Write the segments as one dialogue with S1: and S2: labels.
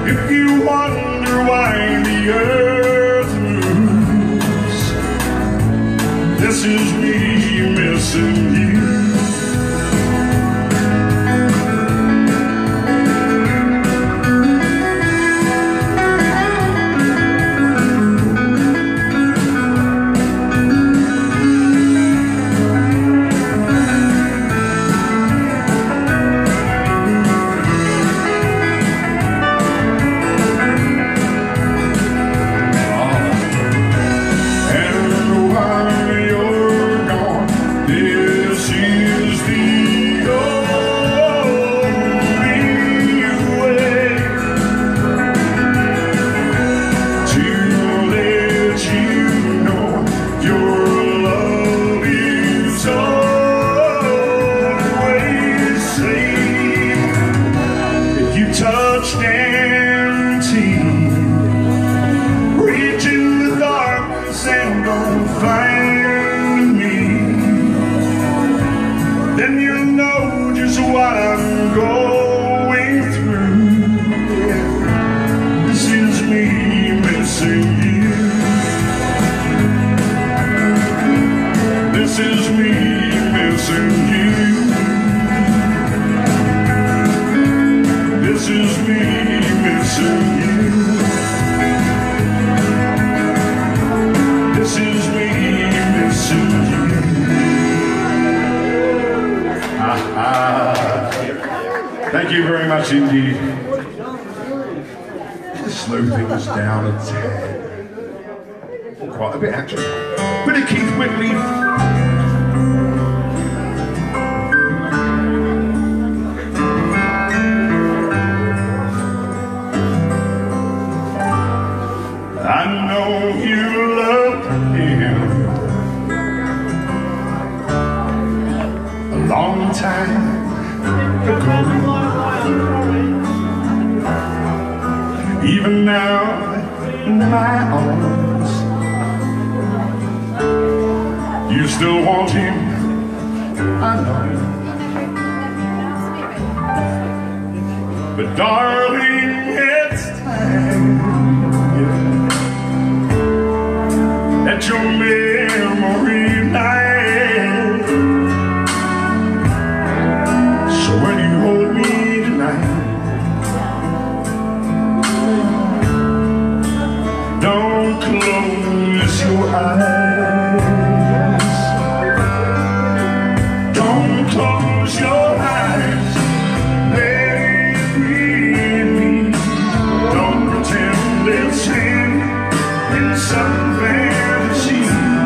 S1: If you wonder why the earth moves, this is me missing you. Touched empty, reach in the darkness and don't find me, then you know just what I'm going through. This is me missing you. This is me missing you. This is me missing you. This is me missing you. Thank you very much indeed. Just slow things down a tad. Quite a bit actually. Bit of Keith Whitley. I know you loved him a long time ago. Even now in my arms, you still want him, I know. But darling, it's time that your memory died. So when you hold me tonight, don't close your eyes. Don't close your eyes. Let it breathe me. Don't pretend it's him in some fantasy.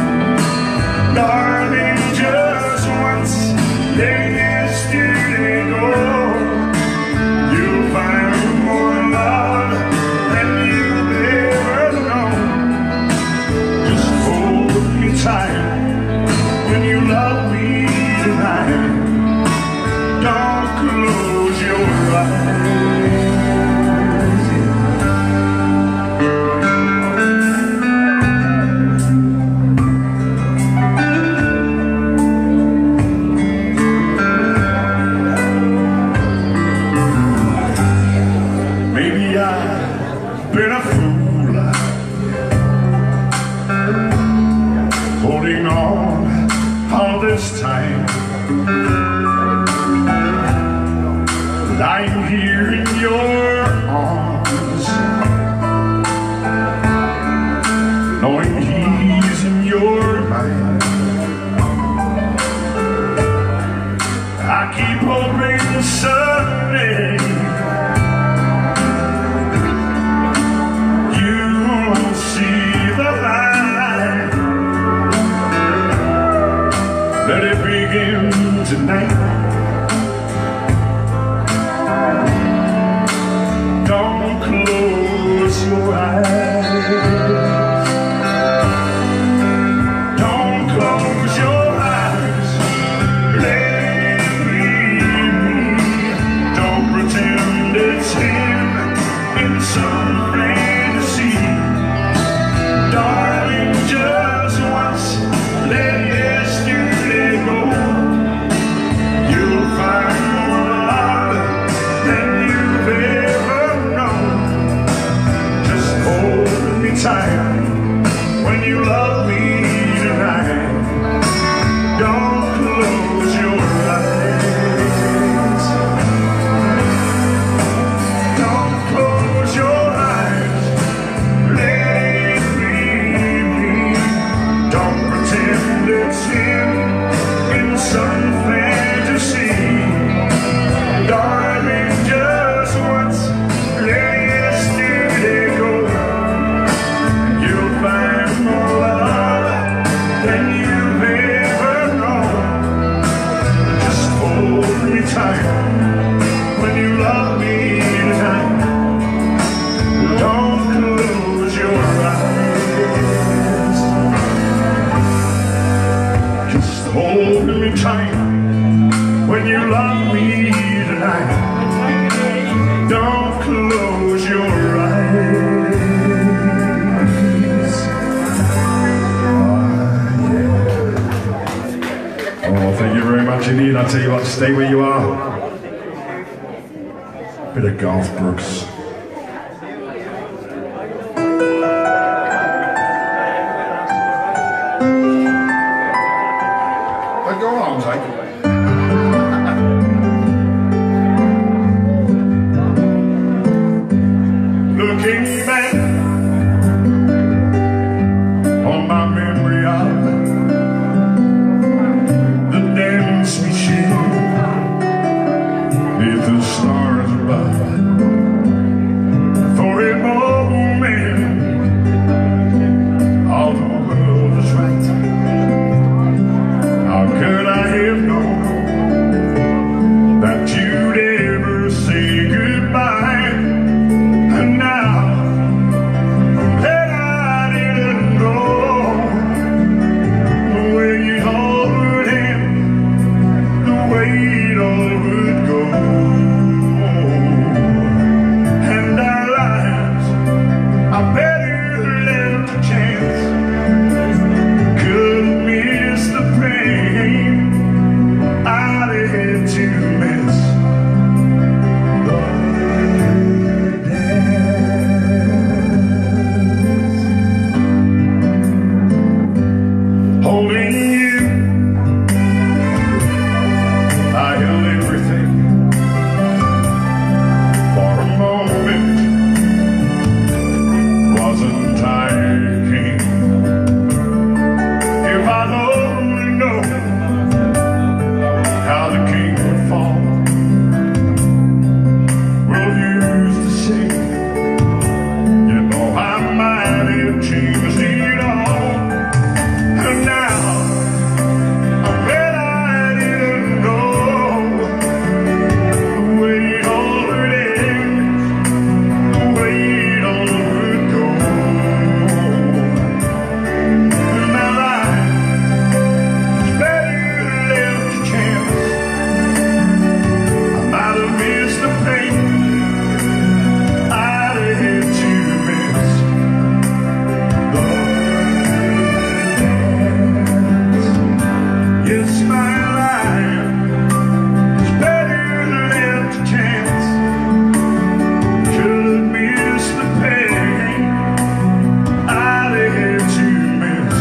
S1: Darling, just once, let yesterday go. You'll find more love than you've ever known. Just hold me tight when you love me tonight. Don't close your eyes. Been a fool holding on all this time, lying here in your arms, knowing he's in your mind. I keep hoping someday let it begin tonight. Don't close your eyes. Don't close your eyes. Let it breathe me. Don't pretend it's him in some fantasy. Darling, just once, let yesterday go. I tell you what, stay where you are. Bit of Garth Brooks. But go on, Zach. Looking back on my memory of the dance we shared beneath the stars above. For a moment, all the world was right. How could I have known that you'd ever say goodbye? And now that I didn't know the way it all would end, the way it all would go, and our lives are better left a chance. Couldn't miss the pain I'd had to miss. Holding you, I held everything for a moment. Wasn't I a king? If I'd only known how the king would fall. Well, you used to say, you know, I might have changed it all. And now, I bet I didn't know the way it all would end, the way it all would go. And my life is better left a chance. I might have missed the pain I'd had to miss. Yes, my life is better left a chance. Could miss the pain I'd had to miss.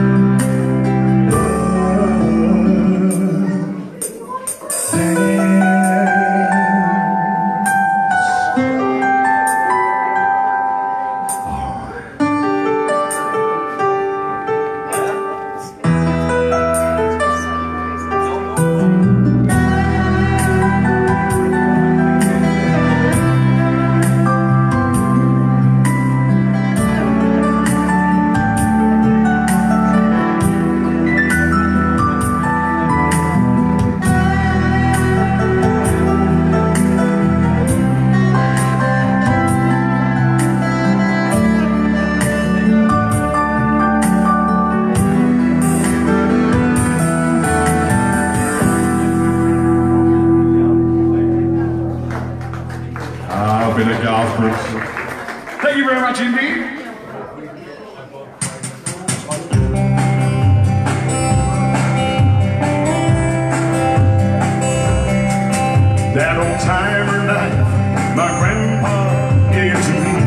S1: I've been a Garth Brooks. Thank you very much indeed. That old timer knife my grandpa gave to me,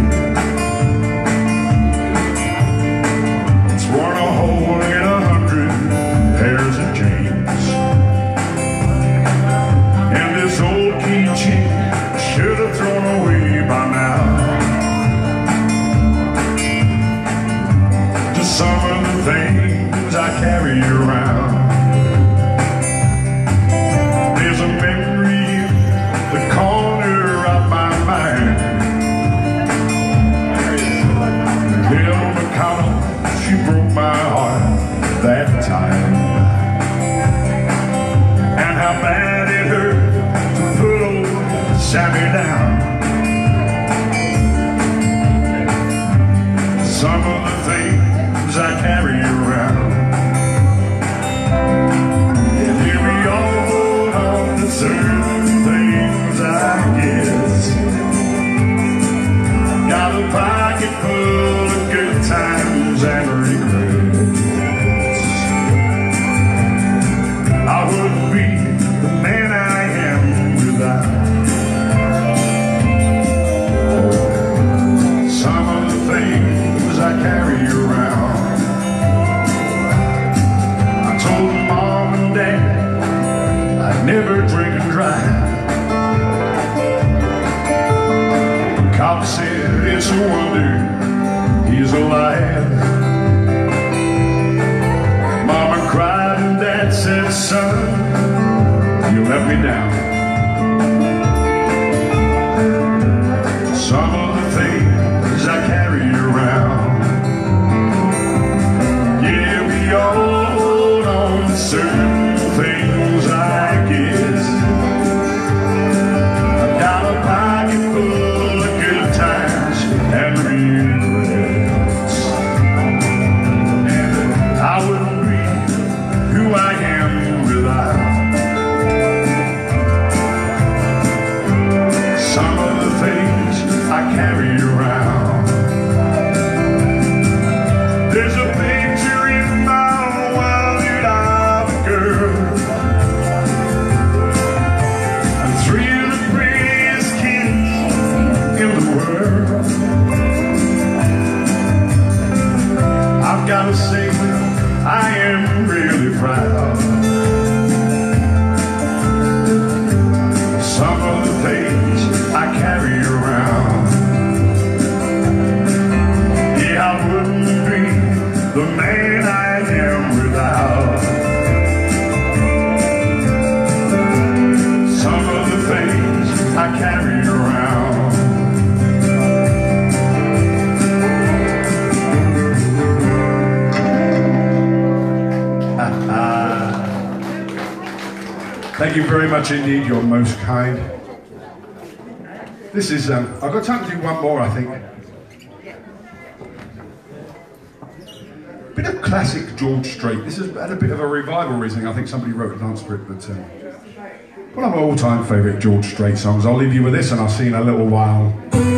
S1: it's worn a hole in 100 pairs of jeans. And this old keychain should have thrown away by now. Just some of the things I carry around. There's a memory in the corner It's a wonder he's alive. Mama cried and Dad said, son, you let me down. Some of the things I carry around, yeah, we all hold on to certain things, I guess. I've got a pocket full of good times and regrets, and I wouldn't be who I am without some of the things I carry around. There's a picture in my wallet of a girl and three of the prettiest kids in the world. I've gotta say, I am really proud. Some of the things I carry around, yeah, I wouldn't be the man I am without some of the things I carry around. Thank you very much indeed, you're most kind. This is, I've got time to do one more, I think. Bit of classic George Strait. This has had a bit of a revival recently. I think somebody wrote a dance for it, but one of my all-time favourite George Strait songs. I'll leave you with this and I'll see you in a little while.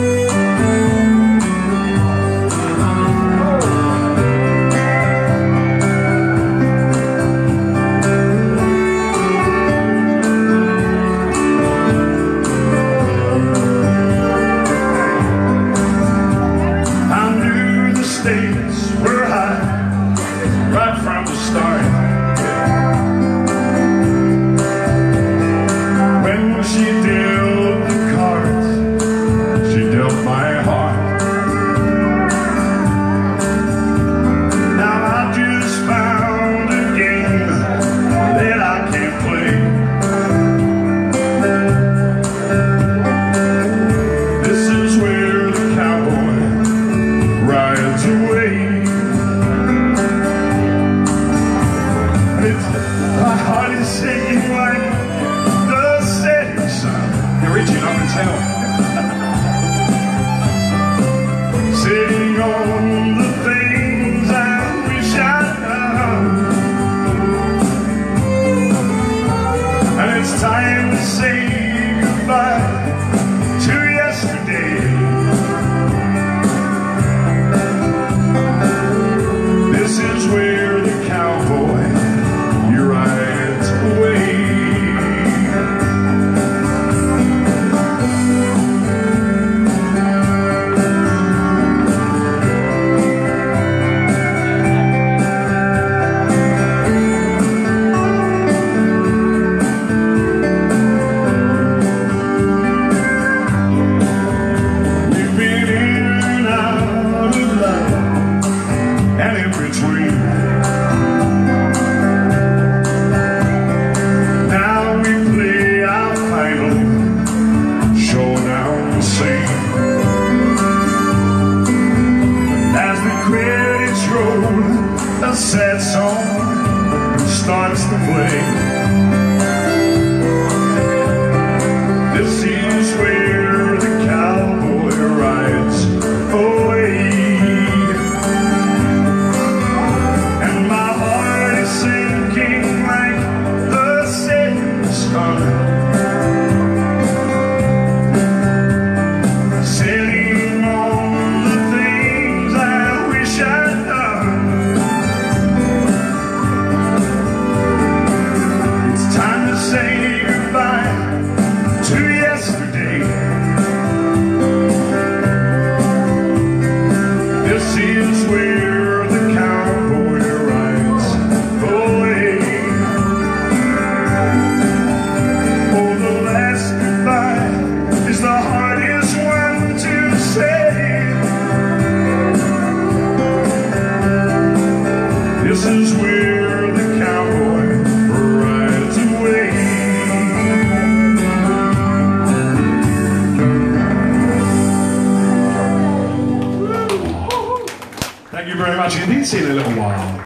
S1: Sitting on the things I wish I'd done, and it's time to say goodbye to yesterday. This is where the cowboy he rides away. A sad song starts to play. This is where the cowboy rides away, and my heart is sinking like the setting sun. Sitting on the things I wish I'd done.
S2: Thank you very much indeed. See you in a little while.